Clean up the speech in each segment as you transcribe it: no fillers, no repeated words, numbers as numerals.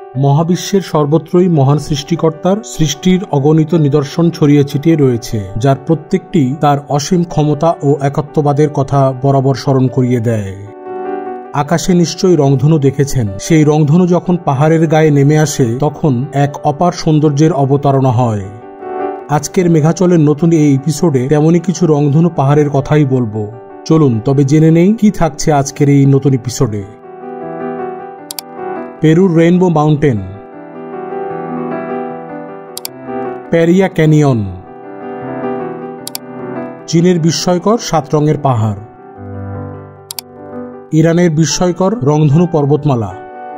মহাবিশ্বের সর্বত্রই মহান সৃষ্টিকর্তার সৃষ্টির অগণিত নিদর্শন ছড়িয়ে ছিটিয়ে রয়েছে, যার প্রত্যেকটি তার অসীম ক্ষমতা ও একাত্মবাদের কথা বরাবর স্মরণ করিয়ে দেয়। আকাশে নিশ্চয়ই রংধনু দেখেছেন। সেই রংধনু যখন পাহাড়ের গায়ে নেমে আসে তখন এক অপার সৌন্দর্যের অবতারণা হয়। আজকের মেঘাচলের নতুন এই এপিসোডে তেমনই কিছু রংধনু পাহাড়ের কথাই বলবো। চলুন তবে জেনে নেই কি থাকছে আজকের এই নতুন এপিসোডে। পেরুর রেইনবো মাউন্টেন, পেরিয়া ক্যানিয়ন, চীনের বিস্ময়কর 7 রঙের পাহাড়, ইরানের বিস্ময়কর রংধনু পর্বতমালা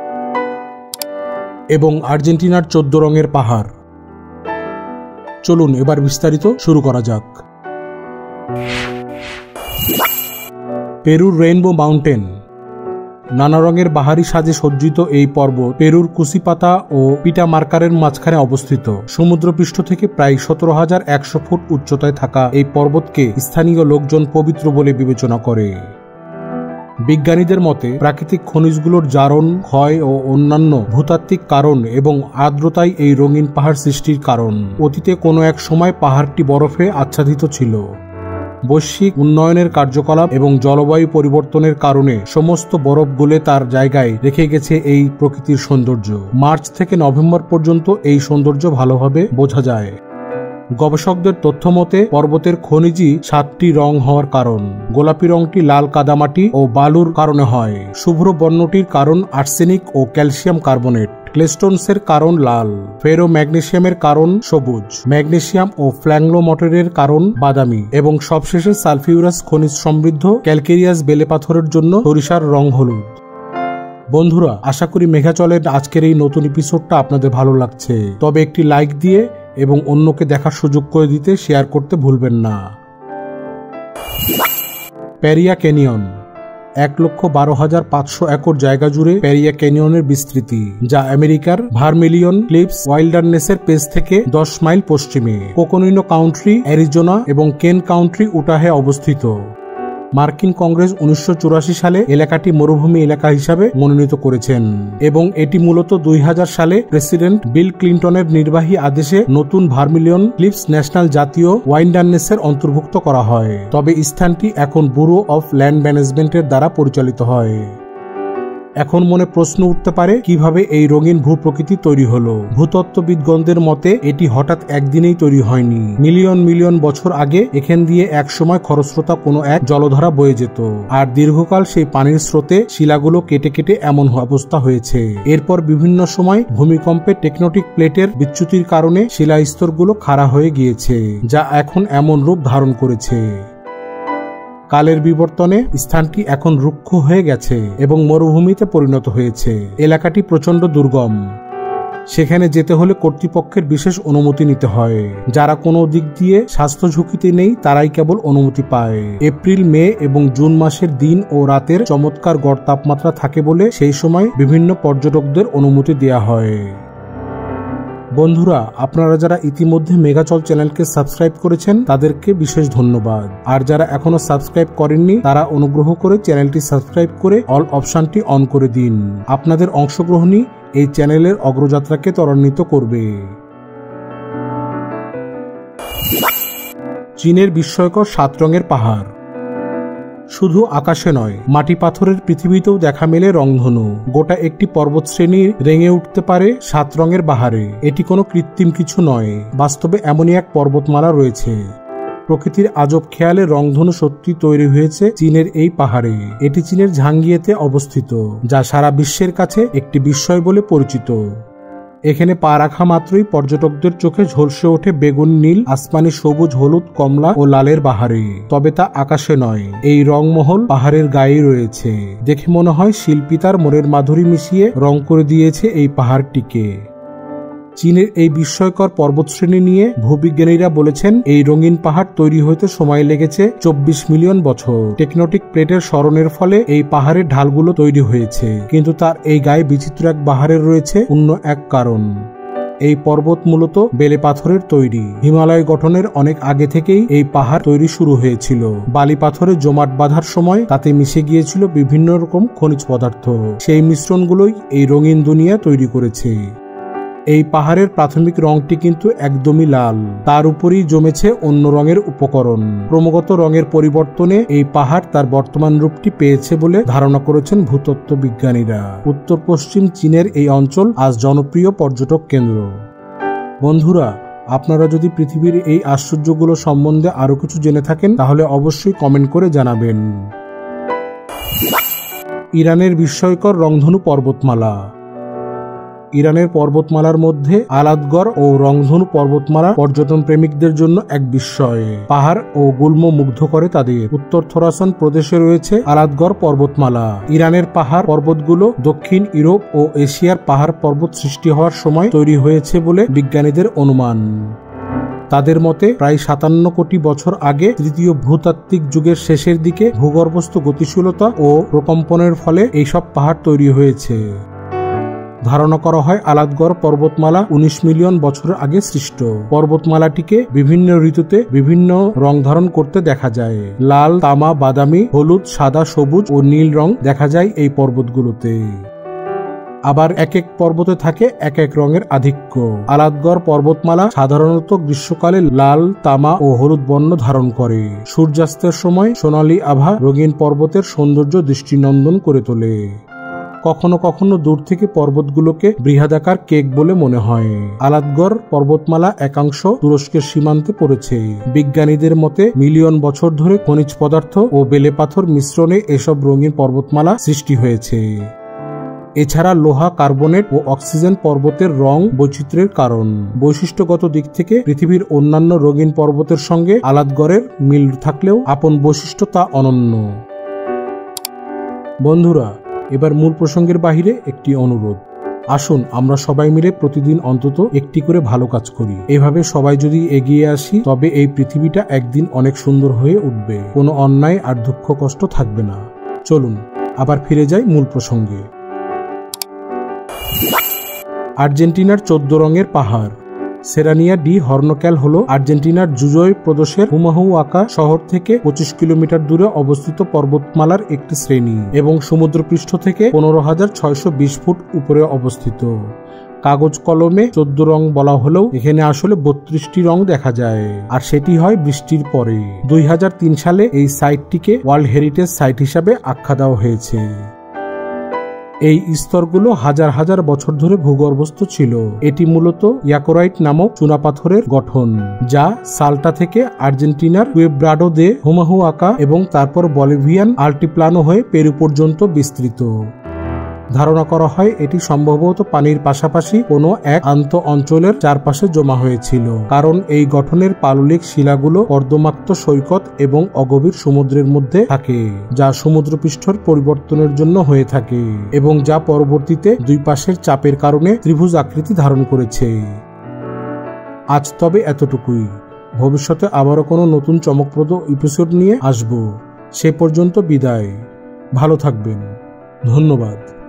এবং আর্জেন্টিনার 14 রঙের পাহাড়। চলুন এবার বিস্তারিত শুরু করা যাক। পেরুর রেইনবো মাউন্টেন। নানা রঙের বাহারি সাজে সজ্জিত এই পর্বত পেরুর কুসিপাতা ও পিটামার্কারের মাঝখানে অবস্থিত। সমুদ্রপৃষ্ঠ থেকে প্রায় 17,100 ফুট উচ্চতায় থাকা এই পর্বতকে স্থানীয় লোকজন পবিত্র বলে বিবেচনা করে। বিজ্ঞানীদের মতে প্রাকৃতিক খনিজগুলোর জারণ, ক্ষয় ও অন্যান্য ভূতাত্ত্বিক কারণ এবং আর্দ্রতাই এই রঙিন পাহাড় সৃষ্টির কারণ। অতীতে কোনো এক সময় পাহাড়টি বরফে আচ্ছাদিত ছিল। বৈশ্বিক উন্নয়নের কার্যকলাপ এবং জলবায়ু পরিবর্তনের কারণে সমস্ত বরফ গলে তার জায়গায় রেখে গেছে এই প্রকৃতির সৌন্দর্য। মার্চ থেকে নভেম্বর পর্যন্ত এই সৌন্দর্য ভালোভাবে বোঝা যায়। গবেষকদের তথ্য মতে পর্বতের খনিজই 7টি রং হওয়ার কারণ। গোলাপি রংটি লাল কাদামাটি ও বালুর কারণে হয়। শুভ্র বর্ণটির কারণ আর্সেনিক ও ক্যালসিয়াম কার্বনেট। ক্লেস্টোনসের কারণ লাল। ফেরো ম্যাগনেসিয়ামের কারণ সবুজ। ম্যাগনেসিয়াম ও ফ্ল্যাংলোমটের কারণ বাদামি এবং সবশেষে সালফিউরাস খনিজ সমৃদ্ধ ক্যালকেরিয়াস বেলে পাথরের জন্য সরিষার রং হলুদ। বন্ধুরা, আশা করি মেঘাচলের আজকের এই নতুন এপিসোডটা আপনাদের ভালো লাগছে। তবে একটি লাইক দিয়ে এবং অন্যকে দেখার সুযোগ করে দিতে শেয়ার করতে ভুলবেন না। পেরিয়া ক্যানিয়ন। 1,12,500 একর জায়গা জুড়ে পেরিয়া ক্যানিয়নের বিস্তৃতি, যা আমেরিকার ভারমিলিয়ন ক্লিফস ওয়াইল্ডারনেসের পেজ থেকে 10 মাইল পশ্চিমে কোকোনিনো কাউন্ট্রি, অ্যারিজোনা এবং কেন কাউন্ট্রি, উটাহে অবস্থিত। মার্কিন কংগ্রেস 1984 সালে এলাকাটি মরুভূমি এলাকা হিসাবে মনোনীত করেছেন এবং এটি মূলত 2000 সালে প্রেসিডেন্ট বিল ক্লিন্টনের নির্বাহী আদেশে নতুন ভারমিলিয়ন ক্লিফস ন্যাশনাল জাতীয় ওয়াইল্ডারনেসের অন্তর্ভুক্ত করা হয়। তবে স্থানটি এখন ব্যুরো অফ ল্যান্ড ম্যানেজমেন্টের দ্বারা পরিচালিত হয়। এখন মনে প্রশ্ন উঠতে পারে, কিভাবে এই রঙিন ভূপ্রকৃতি তৈরি হলো? ভূতত্ত্ববিদগণদের মতে এটি হঠাৎ একদিনেই তৈরি হয়নি। মিলিয়ন মিলিয়ন বছর আগে এখান দিয়ে একসময় খরস্রোতা কোনো এক জলধারা বয়ে যেত, আর দীর্ঘকাল সেই পানির স্রোতে শিলাগুলো কেটে কেটে এমন অবস্থা হয়েছে। এরপর বিভিন্ন সময় ভূমিকম্পে টেকটোনিক প্লেটের বিচ্যুতির কারণে শিলাস্তরগুলো খাড়া হয়ে গিয়েছে, যা এখন এমন রূপ ধারণ করেছে। কালের বিবর্তনে স্থানটি এখন রুক্ষ হয়ে গেছে এবং মরুভূমিতে পরিণত হয়েছে। এলাকাটি প্রচণ্ড দুর্গম। সেখানে যেতে হলে কর্তৃপক্ষের বিশেষ অনুমতি নিতে হয়। যারা কোনো দিক দিয়ে স্বাস্থ্য ঝুঁকিতে নেই তারাই কেবল অনুমতি পায়। এপ্রিল, মে এবং জুন মাসের দিন ও রাতের চমৎকার গড় তাপমাত্রা থাকে বলে সেই সময় বিভিন্ন পর্যটকদের অনুমতি দেওয়া হয়। বন্ধুরা, আপনারা যারা ইতিমধ্যে মেঘাচল চ্যানেলকে সাবস্ক্রাইব করেছেন তাদেরকে বিশেষ ধন্যবাদ। আর যারা এখনো সাবস্ক্রাইব করেননি তারা অনুগ্রহ করে চ্যানেলটি সাবস্ক্রাইব করে অল অপশনটি অন করে দিন। আপনাদের অংশগ্রহণই এই চ্যানেলের অগ্রযাত্রাকে ত্বরান্বিত করবে। চীনের বিস্ময়কর 7 রঙের পাহাড়। শুধু আকাশে নয়, মাটি পাথরের পৃথিবীতেও দেখা মেলে রংধনু। গোটা একটি পর্বতশ্রেণী রেঙে উঠতে পারে 7 রঙের বাহারে। এটি কোনো কৃত্রিম কিছু নয়, বাস্তবে এমনই এক পর্বতমালা রয়েছে। প্রকৃতির আজব খেয়ালে রংধনু সত্যি তৈরি হয়েছে চীনের এই পাহাড়ে। এটি চীনের ঝাংগিয়েতে অবস্থিত, যা সারা বিশ্বের কাছে একটি বিস্ময় বলে পরিচিত। এখানে পা রাখা মাত্রই পর্যটকদের চোখে ঝলসে ওঠে বেগুন, নীল, আসমানি, সবুজ, হলুদ, কমলা ও লালের বাহারে। তবে তা আকাশে নয়, এই রংমহল পাহাড়ের গায়ে রয়েছে। দেখে মনে হয় শিল্পী তার মনের মাধুরী মিশিয়ে রং করে দিয়েছে এই পাহাড়টিকে। চীনের এই বিস্ময়কর পর্বতশ্রেণী নিয়ে ভূবিজ্ঞানীরা বলেছেন, এই রঙিন পাহাড় তৈরি হতে সময় লেগেছে 24 মিলিয়ন বছর। টেকটোনিক প্লেটের সরণের ফলে এই পাহাড়ের ঢালগুলো তৈরি হয়েছে, কিন্তু তার এই গায়ে বিচিত্র এক বাহারের রয়েছে অন্য এক কারণ। এই পর্বত মূলত বেলে পাথরের তৈরি। হিমালয় গঠনের অনেক আগে থেকেই এই পাহাড় তৈরি শুরু হয়েছিল। বালি পাথরে জমাট বাঁধার সময় তাতে মিশে গিয়েছিল বিভিন্ন রকম খনিজ পদার্থ। সেই মিশ্রণগুলোই এই রঙিন দুনিয়া তৈরি করেছে। এই পাহাড়ের প্রাথমিক রংটি কিন্তু একদমই লাল, তার উপরই জমেছে অন্য রঙের উপকরণ। ক্রমাগত রঙের পরিবর্তনে এই পাহাড় তার বর্তমান রূপটি পেয়েছে বলে ধারণা করেছেন ভূতত্ত্ব বিজ্ঞানীরা। উত্তর পশ্চিম চীনের এই অঞ্চল আজ জনপ্রিয় পর্যটক কেন্দ্র। বন্ধুরা, আপনারা যদি পৃথিবীর এই আশ্চর্যগুলো সম্বন্ধে আরো কিছু জেনে থাকেন তাহলে অবশ্যই কমেন্ট করে জানাবেন। ইরানের বিস্ময়কর রংধনু পর্বতমালা। ইরানের পর্বতমালার মধ্যে আলাদগড় ও রংধনু পর্বতমালা পর্যটন প্রেমিকদের জন্য এক বিস্ময়। পাহাড় ও গুল্ম মুগ্ধ করে তাদের। উত্তর খোরাসান প্রদেশে রয়েছে আলাদগড় পর্বতমালা। ইরানের পাহাড় পর্বতগুলো দক্ষিণ ইউরোপ ও এশিয়ার পাহাড় পর্বত সৃষ্টি হওয়ার সময় তৈরি হয়েছে বলে বিজ্ঞানীদের অনুমান। তাদের মতে প্রায় 57 কোটি বছর আগে তৃতীয় ভূতাত্ত্বিক যুগের শেষের দিকে ভূগর্ভস্থ গতিশীলতা ও প্রকম্পনের ফলে এইসব পাহাড় তৈরি হয়েছে। ধারণা করা হয় আলাদগড় পর্বতমালা 19 মিলিয়ন বছর আগে সৃষ্ট। পর্বতমালাটিকে বিভিন্ন ঋতুতে বিভিন্ন রং ধারণ করতে দেখা যায়। লাল, তামা, বাদামি, হলুদ, সাদা, সবুজ ও নীল রং দেখা যায় এই পর্বতগুলোতে। আবার এক এক পর্বতে থাকে এক এক রঙের আধিক্য। আলাদগড় পর্বতমালা সাধারণত গ্রীষ্মকালে লাল, তামা ও হলুদ বর্ণ ধারণ করে। সূর্যাস্তের সময় সোনালী আভা রঙিন পর্বতের সৌন্দর্য দৃষ্টিনন্দন করে তোলে। কখনো কখনো দূর থেকে পর্বতগুলোকে বৃহদাকার কেক বলে মনে হয়। আলাদগড় পর্বতমালা একাংশ তুরস্কের সীমান্তে পড়েছে। বিজ্ঞানীদের মতে মিলিয়ন বছর ধরে খনিজ পদার্থ ও বেলে পাথর মিশ্রণে এসব রঙিন পর্বতমালা সৃষ্টি হয়েছে। এছাড়া লোহা, কার্বনেট ও অক্সিজেন পর্বতের রং বৈচিত্র্যের কারণ। বৈশিষ্ট্যগত দিক থেকে পৃথিবীর অন্যান্য রঙিন পর্বতের সঙ্গে আলাদগড়ের মিল থাকলেও আপন বৈশিষ্ট্য তা অনন্য। বন্ধুরা, এবার মূল প্রসঙ্গের বাহিরে একটি অনুরোধ। আসুন আমরা সবাই মিলে প্রতিদিন অন্তত একটি করে ভালো কাজ করি। এভাবে সবাই যদি এগিয়ে আসি তবে এই পৃথিবীটা একদিন অনেক সুন্দর হয়ে উঠবে। কোনো অন্যায় আর দুঃখ কষ্ট থাকবে না। চলুন আবার ফিরে যাই মূল প্রসঙ্গে। আর্জেন্টিনার 14 রঙের পাহাড়। সেরানিয়া ডি হর্নক্যাল হল আর্জেন্টিনার জুজুই প্রদেশের হুমাহুয়াকা শহর থেকে 25 কিলোমিটার দূরে অবস্থিত পর্বতমালার একটি শ্রেণী এবং সমুদ্রপৃষ্ঠ থেকে 15,620 ফুট উপরে অবস্থিত। কাগজ কলমে 14 রং বলা হলেও এখানে আসলে 32টি রং দেখা যায়, আর সেটি হয় বৃষ্টির পরে। 2003 সালে এই সাইটটিকে ওয়ার্ল্ড হেরিটেজ সাইট হিসাবে আখ্যা দেওয়া হয়েছে। এই স্তরগুলো হাজার হাজার বছর ধরে ভূগর্ভস্থ ছিল। এটি মূলত ইয়াকোরাইট নামক চুনাপাথরের গঠন, যা সাল্টা থেকে আর্জেন্টিনার কুয়েব্রাডো দে হুমাহুয়াকা এবং তারপর বলিভিয়ান আল্টিপ্লানো হয়ে পেরু পর্যন্ত বিস্তৃত। ধারণা করা হয় এটি সম্ভবত পানির পাশাপাশি কোনো এক আন্ত অঞ্চলের চারপাশে জমা হয়েছিল, কারণ এই গঠনের পাললিক শিলাগুলো কর্দমাক্ত সৈকত এবং অগভীর সমুদ্রের মধ্যে থাকে, যা সমুদ্রপৃষ্ঠের পরিবর্তনের জন্য হয়ে থাকে এবং যা পরবর্তীতে দুই পাশের চাপের কারণে ত্রিভুজ আকৃতি ধারণ করেছে। আজ তবে এতটুকুই। ভবিষ্যতে আবারও কোনো নতুন চমকপ্রদ এপিসোড নিয়ে আসব। সে পর্যন্ত বিদায়। ভালো থাকবেন। ধন্যবাদ।